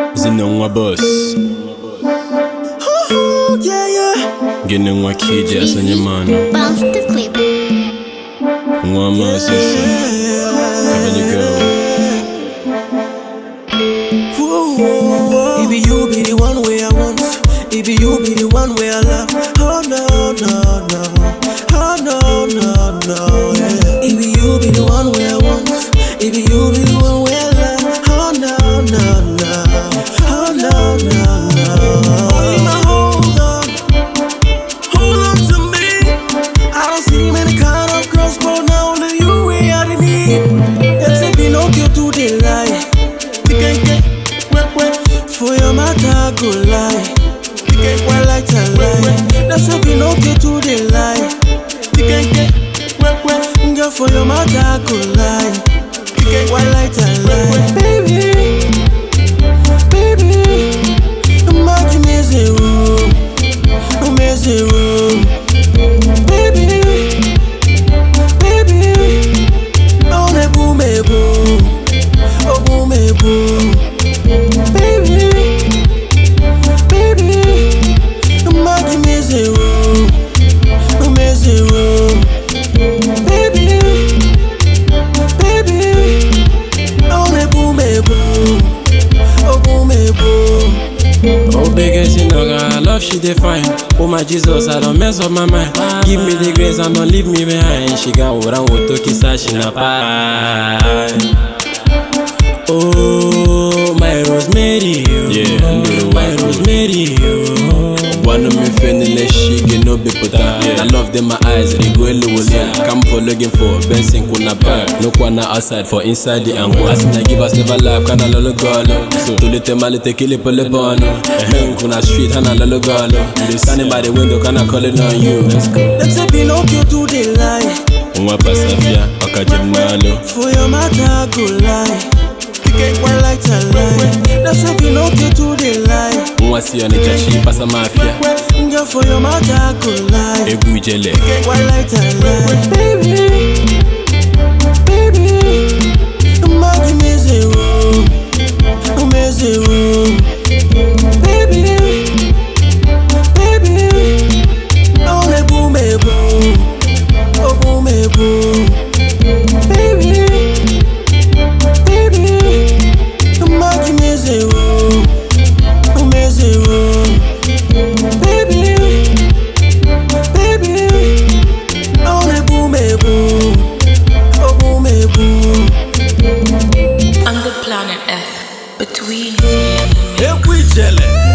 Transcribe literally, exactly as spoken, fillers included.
Zinongwa boss. Yeah, yeah. Ginongwa kija sanyamano. Bounce the clip. Ngwa sisi. Come you go. It be you be the one way I want. It be you be the one way I love. Oh no no no. Oh no no no. Yeah. It be you be the one way I want. It be you be the one way I love. Oh no no no. Oh no no no. Now hold on, hold on to me. I don't see many kind of girls, but now only you we are the need. It's a Pinocchio to the lie. We can get work work for your matter go lie. We can work like a lie. That's a Pinocchio to the lie. We can get work work girl for your matter go lie. We can work like a lie, baby. Baby, baby, oh ne boom me boom, oh boom me boom. Baby, baby, imagine me zero, me zero. Baby, baby, oh ne boom me boom, oh boom me boom. Oh, biggest in I love she define. Oh my Jesus, I don't mess up my mind. Give me the grace and don't leave me behind. She got what I want to kiss her, she na pie. Oh, my Rosemary, yeah, my Rosemary, one of me feeling like she get no be put out. I love them my eyes, they go low. Come for looking for Benson kuna back. No corner outside for inside the angle. As I give us never life, can I lolo golo. To little malite kill it pole bono. Men kuna street, can I lolo golo. Standing by the window, can I call it on you? Let's go. Let's say Pinocchio to the lie. Mwa pasafia, wakajimalo. For your matter go lie. We can't work like a lie. Let's say Pinocchio to the lie. Mwa si on the chashi, pasa mafia. Girl for your matter go lie. Egu jele. We can't work like a lie. Baby, baby, imagine me zero, me zero. Baby, baby, oh ne boom me boom, oh boom me boom. Baby, baby, imagine me zero, me zero. Baby, baby, oh ne boom me boom, oh boom me boom. On the planet Earth, between you and me. Hey, we jelly.